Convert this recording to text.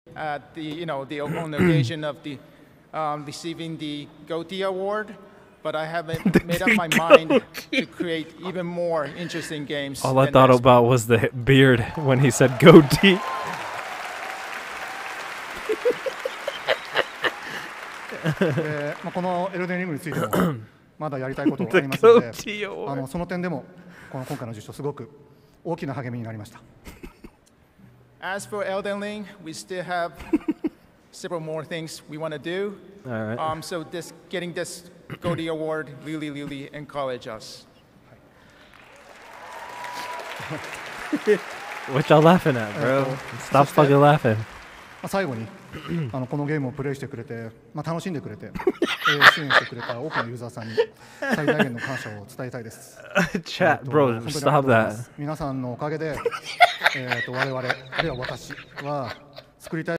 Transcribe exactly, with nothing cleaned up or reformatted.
at the, you know, the on the occasion of the um, receiving the Goatee award, but I haven't made up my mind to create even more interesting games. All I thought about was the beard when he said Goatee. でまあ、このエルデンリングについてもまだやりたいことがありますので、あのその点でもこの今回の受賞すごく大きな励みになりました。 As for Elden Ring, we still have several more things we want to do. All right. Um, so this getting this Goatee award really, really encourage us. What y'all laughing at, bro? Stop fucking laughing. 最後にあのこのゲームをプレイしてくれて、まあ、楽しんでくれて、えー、支援してくれた多くのユーザーさんに最大限の感謝を伝えたいです。 Chat, bro, stop that. 皆さんのおかげで、えーと我々あるいは私は作りたい